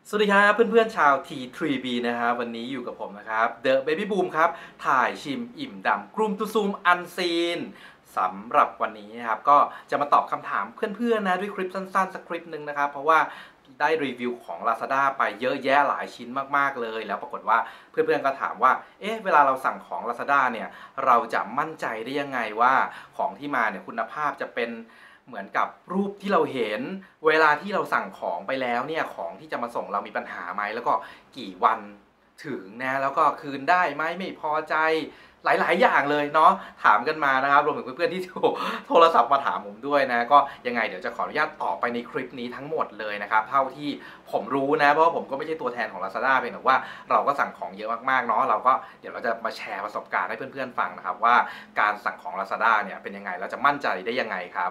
สวัสดีครับเพื่อนๆชาว T3B นะครับวันนี้อยู่กับผมนะครับ The Baby Boom ครับถ่ายชิมอิ่มดำกลุ่มตุซูมอันซีนสำหรับวันนี้นะครับก็จะมาตอบคำถามเพื่อนๆนะด้วยคลิปสั้นๆสักคลิปหนึ่งนะครับเพราะว่าได้รีวิวของ Lazada ไปเยอะแยะหลายชิ้นมากๆเลยแล้วปรากฏว่าเพื่อนๆก็ถามว่าเวลาเราสั่งของ Lazada เนี่ยเราจะมั่นใจได้ยังไงว่าของที่มาเนี่ยคุณภาพจะเป็นเหมือนกับรูปที่เราเห็นเวลาที่เราสั่งของไปแล้วเนี่ยของที่จะมาส่งเรามีปัญหาไหมแล้วก็กี่วันถึงนะแล้วก็คืนได้ไหมไม่พอใจหลายๆอย่างเลยเนาะถามกันมานะครับรวมถึงเพื่อนๆที่โทรศัพท์มาถามผมด้วยนะก็ยังไงเดี๋ยวจะขออนุญาตตอบไปในคลิปนี้ทั้งหมดเลยนะครับเท่าที่ผมรู้นะเพราะว่าผมก็ไม่ใช่ตัวแทนของ Lazada เพียงแต่ว่าเราก็สั่งของเยอะมากๆเนาะเราก็เดี๋ยวเราจะมาแชร์ประสบการณ์ให้เพื่อนๆฟังนะครับว่าการสั่งของ Lazada เนี่ยเป็นยังไงเราจะมั่นใจได้ยังไงครับ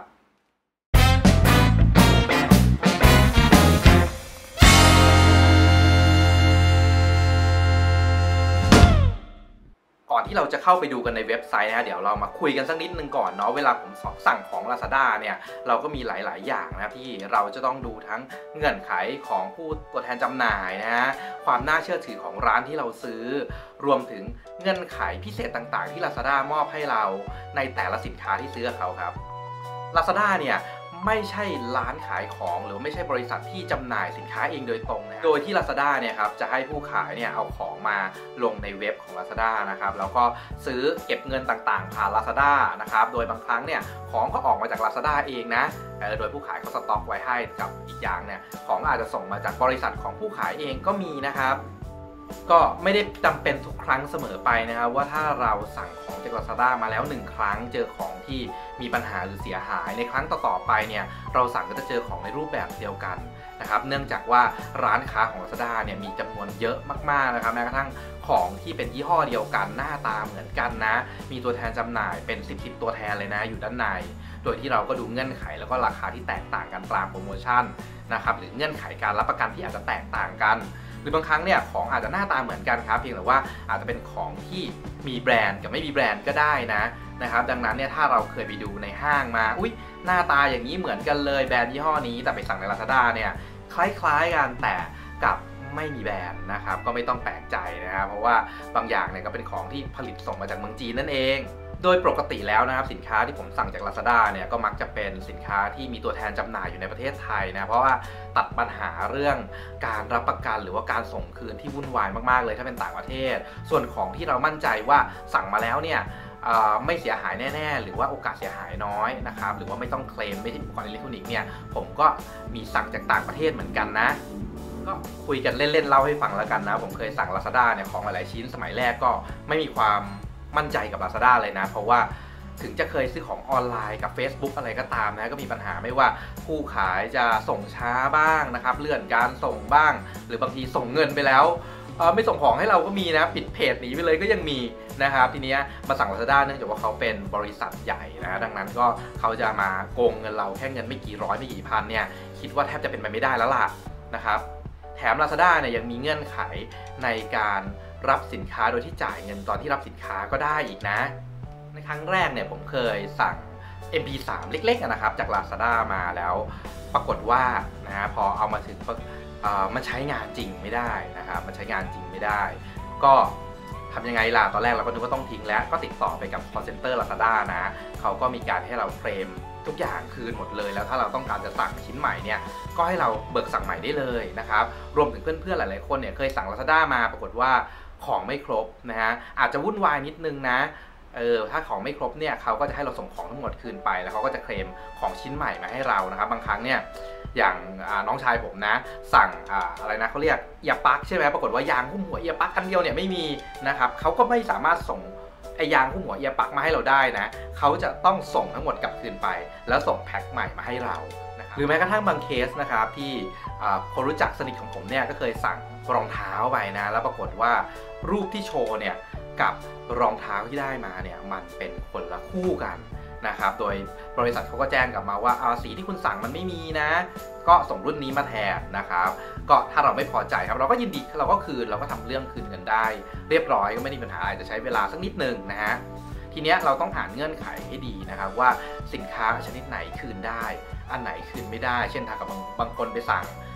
ก่อนที่เราจะเข้าไปดูกันในเว็บไซต์นะเดี๋ยวเรามาคุยกันสักนิดนึงก่อนเนาะเวลาผมสั่งของ Lazada เนี่ยเราก็มีหลายๆอย่างนะที่เราจะต้องดูทั้งเงื่อนไขของผู้ตัวแทนจำหน่ายนะความน่าเชื่อถือของร้านที่เราซื้อรวมถึงเงื่อนไขพิเศษต่างๆที่ Lazada มอบให้เราในแต่ละสินค้าที่ซื้อกับเขาครับ Lazada เนี่ยไม่ใช่ร้านขายของหรือไม่ใช่บริษัทที่จำหน่ายสินค้าเองโดยตรงนะโดยที่ Lazada เนี่ยครับจะให้ผู้ขายเนี่ยเอาของมาลงในเว็บของ Lazada นะครับแล้วก็ซื้อเก็บเงินต่างๆผ่าน Lazada นะครับโดยบางครั้งเนี่ยของก็ออกมาจาก Lazada เองนะโดยผู้ขายเขาสต็อกไว้ให้กับอีกอย่างเนี่ยของอาจจะส่งมาจากบริษัทของผู้ขายเองก็มีนะครับก็ไม่ได้จำเป็นทุกครั้งเสมอไปนะครับว่าถ้าเราสั่งของจาก Lazada มาแล้ว1ครั้งเจอของที่มีปัญหาหรือเสียหายในครั้งต่อๆไปเนี่ยเราสั่งก็จะเจอของในรูปแบบเดียวกันนะครับเนื่องจากว่าร้านค้าของ Lazada เนี่ยมีจำนวนเยอะมากๆนะครับแม้กระทั่งของที่เป็นยี่ห้อเดียวกันหน้าตาเหมือนกันนะมีตัวแทนจำหน่ายเป็น10ตัวแทนเลยนะอยู่ด้านในโดยที่เราก็ดูเงื่อนไขแล้วก็ราคาที่แตกต่างกันตามโปรโมชั่นนะครับหรือเงื่อนไขการรับประกันที่อาจจะแตกต่างกันหรือบางครั้งเนี่ยของอาจจะหน้าตาเหมือนกันครับเพียงแต่ว่าอาจจะเป็นของที่มีแบรนด์กับไม่มีแบรนด์ก็ได้นะครับดังนั้นเนี่ยถ้าเราเคยไปดูในห้างมาอุ๊ยหน้าตาอย่างนี้เหมือนกันเลยแบรนด์ยี่ห้อนี้แต่ไปสั่งใน Lazada เนี่ยคล้ายๆกันแต่กับไม่มีแบรนด์นะครับก็ไม่ต้องแปลกใจนะครับเพราะว่าบางอย่างเนี่ยก็เป็นของที่ผลิตส่งมาจากเมืองจีนนั่นเองโดยปกติแล้วนะครับสินค้าที่ผมสั่งจาก Lazada เนี่ยก็มักจะเป็นสินค้าที่มีตัวแทนจำหน่ายอยู่ในประเทศไทยนะเพราะว่าตัดปัญหาเรื่องการรับประกันหรือว่าการส่งคืนที่วุ่นวายมากๆเลยถ้าเป็นต่างประเทศส่วนของที่เรามั่นใจว่าสั่งมาแล้วเนี่ยไม่เสียหายแน่ๆหรือว่าโอกาสเสียหายน้อยนะครับหรือว่าไม่ต้องเคลมไม่ใช่อุปกรณ์อิเล็กทรอนิกส์เนี่ยผมก็มีสั่งจากต่างประเทศเหมือนกันนะก็คุยกันเล่นๆเล่าให้ฟังแล้วกันนะผมเคยสั่ง Lazada เนี่ยของหลายๆชิ้นสมัยแรกก็ไม่มีความมั่นใจกับ Lazada เลยนะเพราะว่าถึงจะเคยซื้อของออนไลน์กับ Facebook อะไรก็ตามนะก็มีปัญหาไม่ว่าผู้ขายจะส่งช้าบ้างนะครับเลื่อนการส่งบ้างหรือบางทีส่งเงินไปแล้วไม่ส่งของให้เราก็มีนะปิดเพจหนีไปเลยก็ยังมีนะครับทีนี้มาสั่ง Lazada เนื่องจากว่าเขาเป็นบริษัทใหญ่นะดังนั้นก็เขาจะมาโกงเงินเราแค่เงินไม่กี่ร้อยไม่กี่พันเนี่ยคิดว่าแทบจะเป็นไปไม่ได้แล้วล่ะนะครับแถม Lazada เนี่ยยังมีเงื่อนไขในการรับสินค้าโดยที่จ่ายเงินตอนที่รับสินค้าก็ได้อีกนะในครั้งแรกเนี่ยผมเคยสั่ง MP3 เล็กๆนะครับจาก Lazada มาแล้วปรากฏว่านะพอเอามาถึงมันใช้งานจริงไม่ได้นะครับมันใช้งานจริงไม่ได้ก็ทำยังไงล่ะตอนแรกเราก็นึกว่าต้องทิ้งแล้วก็ติดต่อไปกับ call center Lazada นะเขาก็มีการให้เราเคลมทุกอย่างคืนหมดเลยแล้วถ้าเราต้องการจะสั่งชิ้นใหม่เนี่ยก็ให้เราเบิกสั่งใหม่ได้เลยนะครับรวมถึงเพื่อนๆหลายๆคนเนี่ยเคยสั่ง Lazada มาปรากฏว่าของไม่ครบนะฮะอาจจะวุ่นวายนิดนึงนะถ้าของไม่ครบเนี่ยเขาก็จะให้เราส่งของทั้งหมดคืนไปแล้วเขาก็จะเคลมของชิ้นใหม่มาให้เรานะครับบางครั้งเนี่ยอย่างน้องชายผมนะสั่งอะไรนะเขาเรียกเอียร์ปลั๊กใช่ไหมปรากฏว่ายางหุ้มหัวเอียร์ปลั๊กอันเดียวเนี่ยไม่มีนะครับเขาก็ไม่สามารถส่งไอยางหุ้มหัวเอียร์ปลั๊กมาให้เราได้นะเขาจะต้องส่งทั้งหมดกลับคืนไปแล้วส่งแพ็คใหม่มาให้เรานะครับหรือแม้กระทั่งบางเคสนะครับที่คนรู้จักสนิทของผมเนี่ยก็เคยสั่งรองเท้าไปนะแล้วปรากฏว่ารูปที่โชว์เนี่ยกับรองเท้าที่ได้มาเนี่ยมันเป็นคนละคู่กันนะครับโดยบริษัทเขาก็แจ้งกลับมาว่าสีที่คุณสั่งมันไม่มีนะก็ส่งรุ่นนี้มาแทนนะครับก็ถ้าเราไม่พอใจครับเราก็ยินดีเราก็คืนเราก็ทำเรื่องคืนกันได้เรียบร้อยก็ไม่มีปัญหาจะใช้เวลาสักนิดนึงนะฮะทีนี้เราต้องอ่านเงื่อนไขให้ดีนะครับว่าสินค้าชนิดไหนคืนได้อันไหนคืนไม่ได้เช่นถ้ากับบางคนไปสั่ง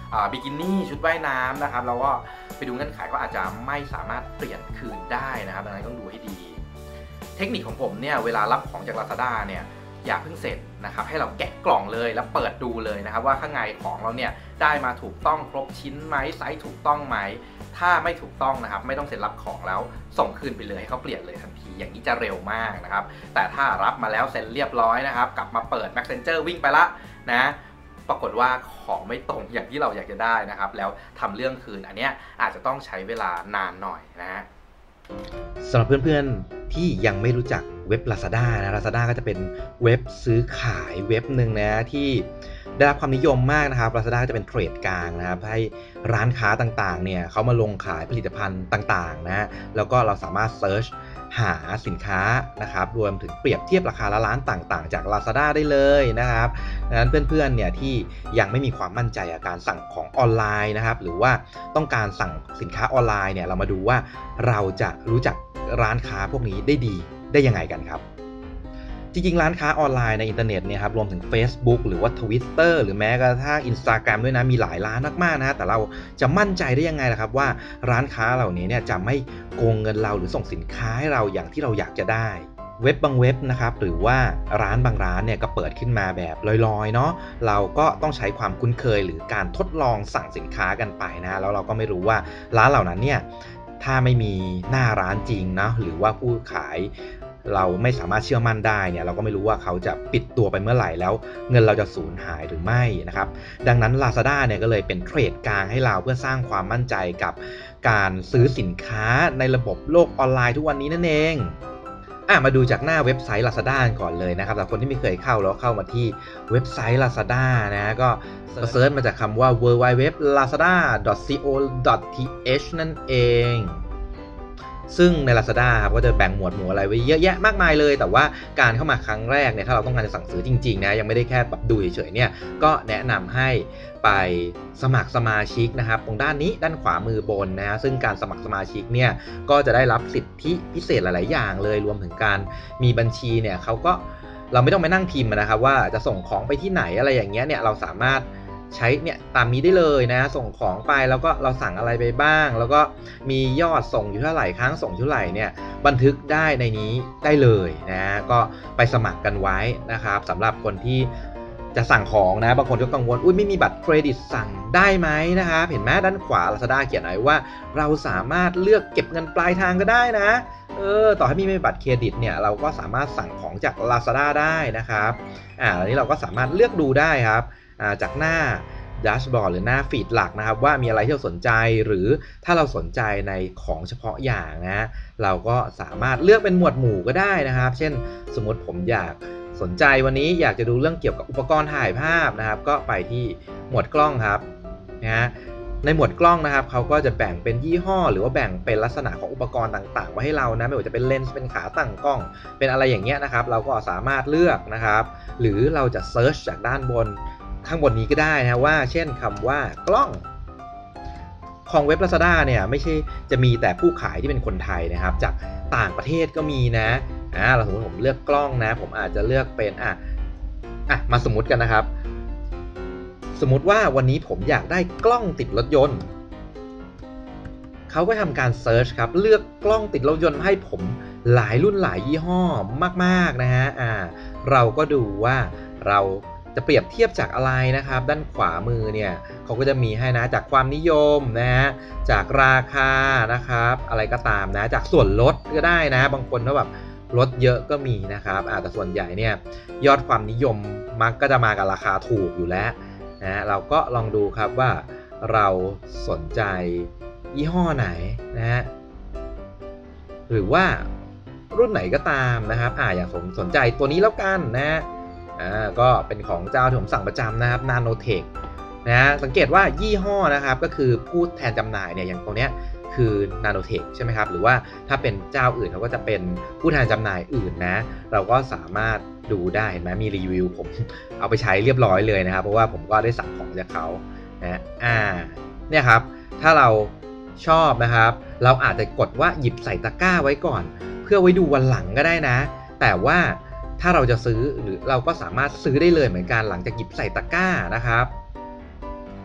บิกินี่ชุดว่ายน้ำนะครับแล้วก็ไปดูเงื่อนไขก็อาจจะไม่สามารถเปลี่ยนคืนได้นะครับดังนั้นต้องดูให้ดีเทคนิคของผมเนี่ยเวลารับของจาก Lazada เนี่ยอย่าเพิ่งเสร็จนะครับให้เราแกะกล่องเลยแล้วเปิดดูเลยนะครับว่าข้างในของเราเนี่ยได้มาถูกต้องครบชิ้นไหมไซส์ถูกต้องไหมถ้าไม่ถูกต้องนะครับไม่ต้องเซ็นรับของแล้วส่งคืนไปเลยให้เขาเปลี่ยนเลยทันทีอย่างนี้จะเร็วมากนะครับแต่ถ้ารับมาแล้วเซ็นเรียบร้อยนะครับกลับมาเปิด Messenger วิ่งไปละนะปรากฏว่าของไม่ตรงอย่างที่เราอยากจะได้นะครับแล้วทำเรื่องคืนอันเนี้ยอาจจะต้องใช้เวลานานหน่อยนะฮะสำหรับเพื่อนๆที่ยังไม่รู้จักเว็บ Lazada นะ Lazada ก็จะเป็นเว็บซื้อขายเว็บหนึ่งนะที่ได้รับความนิยมมากนะครับ Lazada จะเป็นเทรดกลางนะครับให้ร้านค้าต่างๆเนี่ยเขามาลงขายผลิตภัณฑ์ต่างๆนะแล้วก็เราสามารถเซิร์ชหาสินค้านะครับรวมถึงเปรียบเทียบราคาละร้านต่างๆจาก Lazada ได้เลยนะครับดังนั้นเพื่อนๆเนี่ยที่ยังไม่มีความมั่นใจกับการสั่งของออนไลน์นะครับหรือว่าต้องการสั่งสินค้าออนไลน์เนี่ยเรามาดูว่าเราจะรู้จักร้านค้าพวกนี้ได้ดีได้ยังไงกันครับจริงๆร้านค้าออนไลน์ในอินเทอร์เน็ตเนี่ยครับรวมถึง Facebook หรือว่า Twitter หรือแม้กระทั่ง Instagram ด้วยนะมีหลายร้านมากๆนะแต่เราจะมั่นใจได้ยังไงล่ะครับว่าร้านค้าเหล่านี้เนี่ยจะไม่โกงเงินเราหรือส่งสินค้าให้เราอย่างที่เราอยากจะได้เว็บบางเว็บนะครับหรือว่าร้านบางร้านเนี่ยก็เปิดขึ้นมาแบบลอยๆเนาะเราก็ต้องใช้ความคุ้นเคยหรือการทดลองสั่งสินค้ากันไปนะแล้วเราก็ไม่รู้ว่าร้านเหล่านั้นเนี่ยถ้าไม่มีหน้าร้านจริงนะหรือว่าผู้ขายเราไม่สามารถเชื่อมั่นได้เนี่ยเราก็ไม่รู้ว่าเขาจะปิดตัวไปเมื่อไหร่แล้วเงินเราจะสูญหายหรือไม่นะครับดังนั้น Lazada เนี่ยก็เลยเป็นเทรดกลางให้เราเพื่อสร้างความมั่นใจกับการซื้อสินค้าในระบบโลกออนไลน์ทุกวันนี้นั่นเองมาดูจากหน้าเว็บไซต์ Lazada ก่อนเลยนะครับสำหรับคนที่ไม่เคยเข้าแล้วเข้ามาที่เว็บไซต์ Lazada นะก็เซิร์ชมาจากคำว่า www.lazada.co.th นั่นเองซึ่งใน Lazada ครับก็จะแบ่งหมวดหมู่อะไรไว้เยอะแยะมากมายเลยแต่ว่าการเข้ามาครั้งแรกเนี่ยถ้าเราต้องการจะสั่งซื้อจริงๆนะยังไม่ได้แค่แบบดูเฉยๆเนี่ยก็แนะนำให้ไปสมัครสมาชิกนะครับตรงด้านนี้ด้านขวามือบนนะซึ่งการสมัครสมาชิกเนี่ยก็จะได้รับสิทธิพิเศษหลายๆอย่างเลยรวมถึงการมีบัญชีเนี่ยเขาก็เราไม่ต้องไปนั่งพิมพ์นะครับว่าจะส่งของไปที่ไหนอะไรอย่างเงี้ยเนี่ยเราสามารถใช้เนี่ยตามนี้ได้เลยนะส่งของไปแล้วก็เราสั่งอะไรไปบ้างแล้วก็มียอดส่งอยู่เท่าไหร่ครั้งส่งเท่าไหร่เนี่ยบันทึกได้ในนี้ได้เลยนะก็ไปสมัครกันไว้นะครับสำหรับคนที่จะสั่งของนะบางคนก็กังวลไม่มีบัตรเครดิตสั่งได้ไหมนะครับเห็นไหมด้านขวา Lazada เขียนไว้ว่าเราสามารถเลือกเก็บเงินปลายทางก็ได้นะต่อให้ไม่มีบัตรเครดิตเนี่ยเราก็สามารถสั่งของจาก Lazada ได้นะครับอันนี้เราก็สามารถเลือกดูได้ครับจากหน้าแดชบอร์ดหรือหน้าฟีดหลักนะครับว่ามีอะไรที่เราสนใจหรือถ้าเราสนใจในของเฉพาะอย่างนะเราก็สามารถเลือกเป็นหมวดหมู่ก็ได้นะครับเช่นสมมติผมอยากสนใจวันนี้อยากจะดูเรื่องเกี่ยวกับอุปกรณ์ถ่ายภาพนะครับก็ไปที่หมวดกล้องครับนะในหมวดกล้องนะครับเขาก็จะแบ่งเป็นยี่ห้อหรือว่าแบ่งเป็นลักษณะของอุปกรณ์ต่างๆไว้ให้เรานะไม่ว่าจะเป็นเลนส์เป็นขาตั้งกล้องเป็นอะไรอย่างเงี้ยนะครับเราก็สามารถเลือกนะครับหรือเราจะเซิร์ชจากด้านบนข้างบนนี้ก็ได้นะว่าเช่นคำว่ากล้องของเว็บ Lazada เนี่ยไม่ใช่จะมีแต่ผู้ขายที่เป็นคนไทยนะครับจากต่างประเทศก็มีนะเราสมมติผมเลือกกล้องนะผมอาจจะเลือกเป็นมาสมมติกันนะครับสมมติว่าวันนี้ผมอยากได้กล้องติดรถยนต์เขาก็ทำการเซิร์ชครับเลือกกล้องติดรถยนต์ให้ผมหลายรุ่นหลายยี่ห้อมากๆนะฮะเราก็ดูว่าเราจะเปรียบเทียบจากอะไรนะครับด้านขวามือเนี่ยเขาก็จะมีให้นะจากความนิยมนะฮะจากราคานะครับอะไรก็ตามนะจากส่วนลดก็ได้นะบางคนก็แบบลดเยอะก็มีนะครับแต่ส่วนใหญ่เนี่ยยอดความนิยมมักก็จะมากับราคาถูกอยู่แล้วนะเราก็ลองดูครับว่าเราสนใจยี่ห้อไหนนะฮะหรือว่ารุ่นไหนก็ตามนะครับอย่างผมสนใจตัวนี้แล้วกันนะก็เป็นของเจ้าที่ผมสั่งประจำนะครับ Nanotech นะสังเกตว่ายี่ห้อนะครับก็คือผู้แทนจำหน่ายเนี่ยอย่างตัวเนี้ยคือ Nanotech ใช่ไหมครับหรือว่าถ้าเป็นเจ้าอื่นเขาก็จะเป็นผู้แทนจำหน่ายอื่นนะเราก็สามารถดูได้เห็นไหมมีรีวิวผมเอาไปใช้เรียบร้อยเลยนะครับเพราะว่าผมก็ได้สั่งของจากเขานะเนี่ยครับถ้าเราชอบนะครับเราอาจจะกดว่าหยิบใส่ตะกร้าไว้ก่อนเพื่อไว้ดูวันหลังก็ได้นะแต่ว่าถ้าเราจะซื้อหรือเราก็สามารถซื้อได้เลยเหมือนกันหลังจากหยิบใส่ตะกร้านะครับ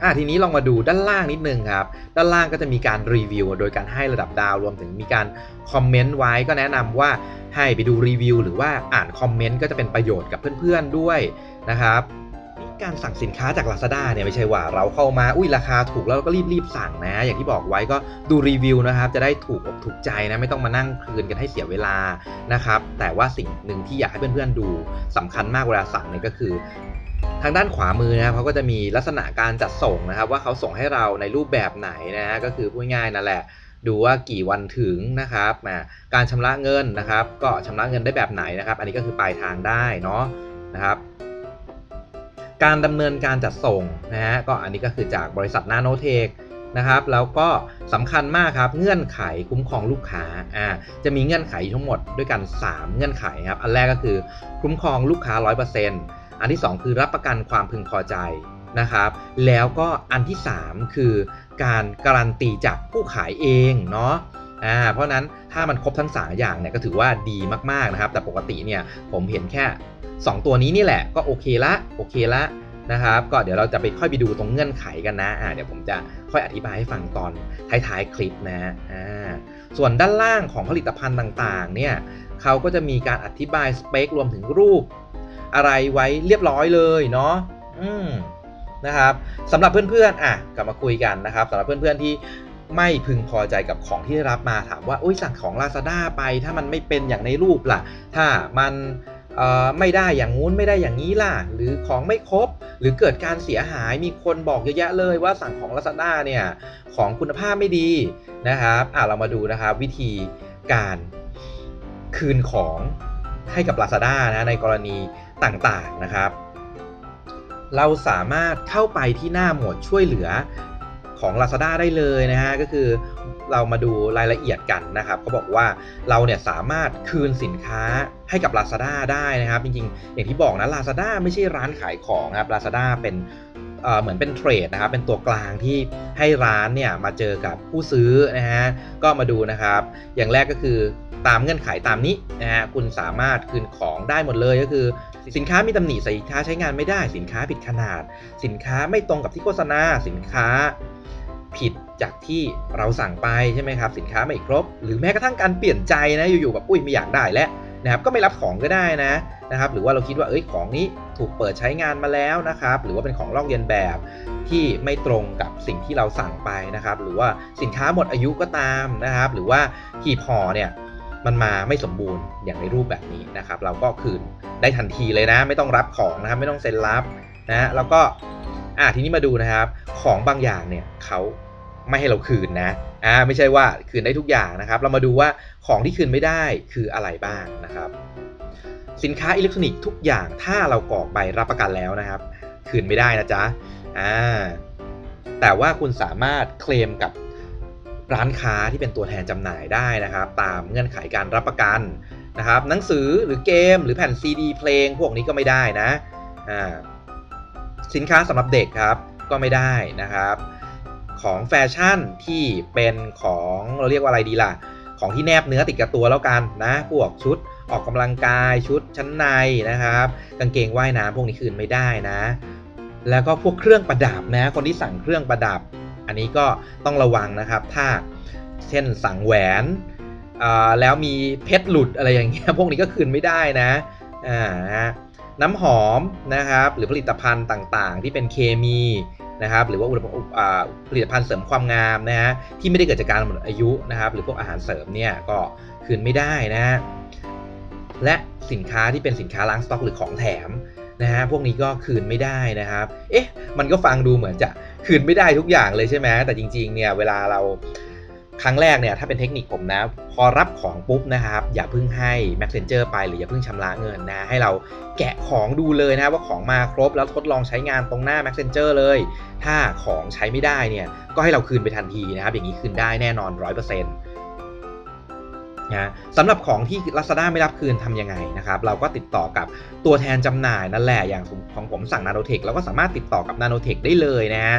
ทีนี้ลองมาดูด้านล่างนิดนึงครับด้านล่างก็จะมีการรีวิวโดยการให้ระดับดาวรวมถึงมีการคอมเมนต์ไว้ก็แนะนำว่าให้ไปดูรีวิวหรือว่าอ่านคอมเมนต์ก็จะเป็นประโยชน์กับเพื่อนๆด้วยนะครับการสั่งสินค้าจาก Lazada เนี่ยไม่ใช่ว่าเราเข้ามาราคาถูกแล้วเราก็รีบสั่งนะอย่างที่บอกไว้ก็ดูรีวิวนะครับจะได้ถูกอกถูกใจนะไม่ต้องมานั่งคืนกันให้เสียเวลานะครับแต่ว่าสิ่งหนึ่งที่อยากให้เพื่อนๆดูสำคัญมากเวลาสั่งเนี่ยก็คือทางด้านขวามือนะครับเขาก็จะมีลักษณะการจัดส่งนะครับว่าเขาส่งให้เราในรูปแบบไหนนะฮะก็คือพูดง่ายๆนั่นแหละดูว่ากี่วันถึงนะครับการชำระเงินนะครับก็ชำระเงินได้แบบไหนนะครับอันนี้ก็คือปลายทางได้เนาะนะครับการดำเนินการจัดส่งนะฮะก็อันนี้ก็คือจากบริษัท Nanotech นะครับแล้วก็สำคัญมากครับเงื่อนไขคุ้มครองลูกค้าจะมีเงื่อนไขทั้งหมดด้วยกัน3เงื่อนไขครับอันแรกก็คือคุ้มครองลูกค้า 100%อันที่2คือรับประกันความพึงพอใจนะครับแล้วก็อันที่3คือการการันตีจากผู้ขายเองเนาะเพราะนั้นถ้ามันครบทั้ง3อย่างเนี่ยก็ถือว่าดีมากๆนะครับแต่ปกติเนี่ยผมเห็นแค่2ตัวนี้นี่แหละก็โอเคละนะครับก็เดี๋ยวเราจะไปค่อยไปดูตรงเงื่อนไขกันนะเดี๋ยวผมจะค่อยอธิบายให้ฟังตอนท้ายๆคลิปนะส่วนด้านล่างของผลิตภัณฑ์ต่างๆเนี่ยเขาก็จะมีการอธิบายสเปครวมถึงรูปอะไรไว้เรียบร้อยเลยเนาะนะครับสำหรับเพื่อนๆกลับมาคุยกันนะครับสำหรับเพื่อนๆที่ไม่พึงพอใจกับของที่ได้รับมาถามว่าสั่งของ Lazada ไปถ้ามันไม่เป็นอย่างในรูปล่ะถ้ามันไม่ได้อย่างงู้นไม่ได้อย่างนี้ล่ะหรือของไม่ครบหรือเกิดการเสียหายมีคนบอกเยอะแยะเลยว่าสั่งของ Lazada เนี่ยของคุณภาพไม่ดีนะครับเรามาดูนะครับวิธีการคืนของให้กับ Lazada นะในกรณีต่างๆนะครับเราสามารถเข้าไปที่หน้าหมวดช่วยเหลือของ Lazada ได้เลยนะฮะก็คือเรามาดูรายละเอียดกันนะครับเขาบอกว่าเราเนี่ยสามารถคืนสินค้าให้กับ Lazada ได้นะครับจริงๆอย่างที่บอกนะ Lazada ไม่ใช่ร้านขายของครับ Lazada เป็นเหมือนเป็นเทรดนะครับเป็นตัวกลางที่ให้ร้านเนี่ยมาเจอกับผู้ซื้อนะฮะก็มาดูนะครับอย่างแรกก็คือตามเงื่อนไขตามนี้นะฮะคุณสามารถคืนของได้หมดเลยก็คือสินค้ามีตำหนิสินค้าใช้งานไม่ได้สินค้าผิดขนาดสินค้าไม่ตรงกับที่โฆษณาสินค้าผิดจากที่เราสั่งไปใช่ไหมครับสินค้าไม่ครบหรือแม้กระทั่งการเปลี่ยนใจนะอยู่ๆแบบไม่อยากได้แล้วนะครับก็ไม่รับของก็ได้นะครับหรือว่าเราคิดว่าของนี้ถูกเปิดใช้งานมาแล้วนะครับหรือว่าเป็นของลอกเลียนแบบที่ไม่ตรงกับสิ่งที่เราสั่งไปนะครับหรือว่าสินค้าหมดอายุก็ตามนะครับหรือว่าหีบห่อเนี่ยมันมาไม่สมบูรณ์อย่างในรูปแบบนี้นะครับเราก็คืนได้ทันทีเลยนะไม่ต้องรับของนะครับไม่ต้องเซ็นรับนะแล้วก็ทีนี้มาดูนะครับของบางอย่างเนี่ยเขาไม่ให้เราคืนนะไม่ใช่ว่าคืนได้ทุกอย่างนะครับเรามาดูว่าของที่คืนไม่ได้คืออะไรบ้างนะครับสินค้าอิเล็กทรอนิกส์ทุกอย่างถ้าเรากรอกใบรับประกันแล้วนะครับคืนไม่ได้นะจ๊ะแต่ว่าคุณสามารถเคลมกับร้านค้าที่เป็นตัวแทนจำหน่ายได้นะครับตามเงื่อนไขการรับประกันนะครับหนังสือหรือเกมหรือแผ่นซีดีเพลงพวกนี้ก็ไม่ได้นะสินค้าสำหรับเด็กครับก็ไม่ได้นะครับของแฟชั่นที่เป็นของเราเรียกว่าอะไรดีล่ะของที่แนบเนื้อติดกับตัวแล้วกันนะพวกชุดออกกำลังกายชุดชั้นในนะครับกางเกงว่ายน้ำพวกนี้คืนไม่ได้นะแล้วก็พวกเครื่องประดับนะคนที่สั่งเครื่องประดับอันนี้ก็ต้องระวังนะครับถ้าเช่นสั่งแหวนแล้วมีเพชรหลุดอะไรอย่างเงี้ยพวกนี้ก็คืนไม่ได้นะน้ำหอมนะครับหรือผลิตภัณฑ์ต่างๆที่เป็นเคมีนะครับหรือว่าผลิตภัณฑ์เสริมความงามนะฮะที่ไม่ได้เกิดจากการหมดอายุนะครับหรือพวกอาหารเสริมเนี่ยก็คืนไม่ได้นะและสินค้าที่เป็นสินค้าล้างสต็อกหรือของแถมนะฮะพวกนี้ก็คืนไม่ได้นะครับมันก็ฟังดูเหมือนจะคืนไม่ได้ทุกอย่างเลยใช่ไหมแต่จริงๆเนี่ยเวลาเราครั้งแรกเนี่ยถ้าเป็นเทคนิคผมนะพอรับของปุ๊บนะครับอย่าเพิ่งให้ Messenger ไปหรืออย่าเพิ่งชำระเงินนะให้เราแกะของดูเลยนะว่าของมาครบแล้วทดลองใช้งานตรงหน้า Messenger เลยถ้าของใช้ไม่ได้เนี่ยก็ให้เราคืนไปทันทีนะครับอย่างนี้คืนได้แน่นอน 100%นะสำหรับของที่ Lazada ไม่รับคืนทำยังไงนะครับเราก็ติดต่อกับตัวแทนจำหน่ายนั่นแหละอย่างของผมสั่ง Nanotech เราก็สามารถติดต่อกับ Nanotech ได้เลยนะฮะ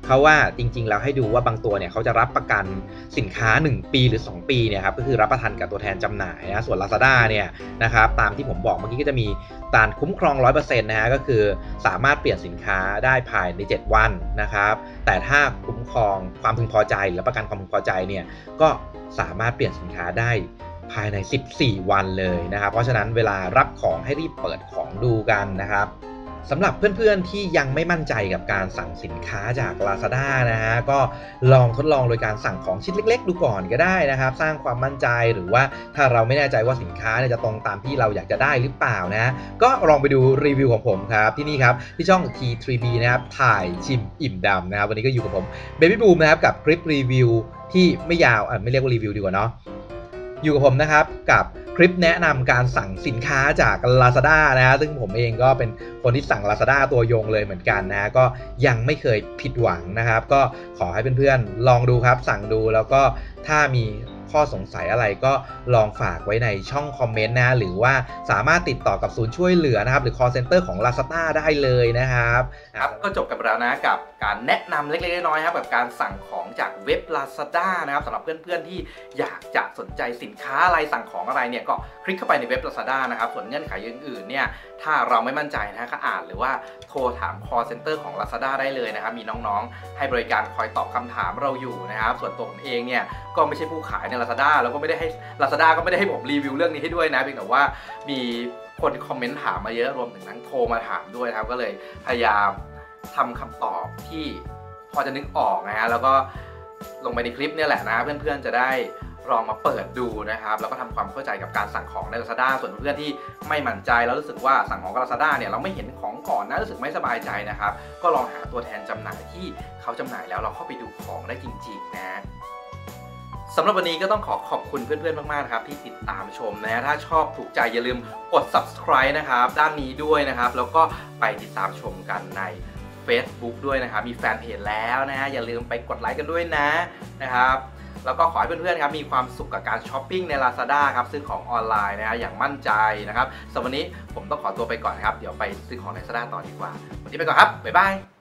เขาว่าจริงๆแล้วให้ดูว่าบางตัวเนี่ยเขาจะรับประกันสินค้า1ปีหรือ2ปีเนี่ยครับก็คือรับประกันกับตัวแทนจำหน่ายนะส่วน Lazada เนี่ยนะครับตามที่ผมบอกเมื่อกี้ก็จะมีการคุ้มครอง 100% นะฮะก็คือสามารถเปลี่ยนสินค้าได้ภายใน7วันนะครับแต่ถ้าคุ้มครองความพึงพอใจหรือประกันความพึงพอใจเนี่ยก็สามารถเปลี่ยนสินค้าได้ภายใน14วันเลยนะครับเพราะฉะนั้นเวลารับของให้รีบเปิดของดูกันนะครับสำหรับเพื่อนๆที่ยังไม่มั่นใจกับการสั่งสินค้าจาก Lazada นะฮะก็ลองทดลองโดยการสั่งของชิ้นเล็กๆดูก่อนก็ได้นะครับสร้างความมั่นใจหรือว่าถ้าเราไม่แน่ใจว่าสินค้าเนี่ยจะตรงตามที่เราอยากจะได้หรือเปล่านะก็ลองไปดูรีวิวของผมครับที่นี่ครับที่ช่อง T3B นะครับถ่ายชิมอิ่มดำนะครับวันนี้ก็อยู่กับผม Baby Boom นะครับกับคลิปรีวิวที่ไม่ยาวไม่เรียกว่ารีวิวดีกว่าเนาะอยู่กับผมนะครับกับคลิปแนะนำการสั่งสินค้าจาก Lazada นะฮะซึ่งผมเองก็เป็นคนที่สั่ง Lazada ตัวยงเลยเหมือนกันนะฮะก็ยังไม่เคยผิดหวังนะครับก็ขอให้เพื่อนๆลองดูครับสั่งดูแล้วก็ถ้ามีข้อสงสัยอะไรก็ลองฝากไว้ในช่องคอมเมนต์นะหรือว่าสามารถติดต่อกับศูนย์ช่วยเหลือนะครับหรือ call center ของ Lazada ได้เลยนะครับก็จบกันไปแล้วนะกับการแนะนำเล็กๆน้อยๆครับกับการสั่งของจากเว็บ Lazada นะครับสำหรับเพื่อนๆที่อยากจะสนใจสินค้าอะไรสั่งของอะไรเนี่ยก็คลิกเข้าไปในเว็บ Lazada นะครับส่วนเงื่อนไขอื่นๆเนี่ยถ้าเราไม่มั่นใจนะก็อ่านหรือว่าโทรถาม call center ของ Lazada ได้เลยนะครับมีน้องๆให้บริการคอยตอบคำถามเราอยู่นะครับส่วนตัวผมเองเนี่ยก็ไม่ใช่ผู้ขายใน Lazada แล้วก็ไม่ได้ให้ Lazada ก็ไม่ได้ให้ผมรีวิวเรื่องนี้ให้ด้วยนะเพียงแต่ว่ามีคนคอมเมนต์ถามมาเยอะรวมถึงทั้งโทรมาถามด้วยครับก็เลยพยายามทำคำตอบที่พอจะนึกออกนะฮะแล้วก็ลงไปในคลิปเนี่ยแหละนะเพื่อนๆจะได้ลองมาเปิดดูนะครับแล้วก็ทำความเข้าใจกับการสั่งของใน Lazada ส่วนเพื่อนที่ไม่มั่นใจแล้วรู้สึกว่าสั่งของกับ Lazada เนี่ยเราไม่เห็นของก่อนนะรู้สึกไม่สบายใจนะครับก็ลองหาตัวแทนจำหน่ายที่เขาจำหน่ายแล้วเราเข้าไปดูของได้จริงๆนะสำหรับวันนี้ก็ต้องขอบคุณเพื่อนๆมากๆนะครับที่ติดตามชมนะถ้าชอบถูกใจอย่าลืมกด subscribe นะครับด้านนี้ด้วยนะครับแล้วก็ไปติดตามชมกันใน Facebook ด้วยนะครับมีแฟนเพจแล้วนะฮะอย่าลืมไปกดไลค์กันด้วยนะครับแล้วก็ขอให้เพื่อนๆครับมีความสุขกับการช้อปปิ้งใน Lazada ครับซื้อของออนไลน์นะฮะอย่างมั่นใจนะครับสำหรับวันนี้ผมต้องขอตัวไปก่อนครับเดี๋ยวไปซื้อของใน Lazada ต่อดีกว่าวันนี้ไปก่อนครับบ๊ายบาย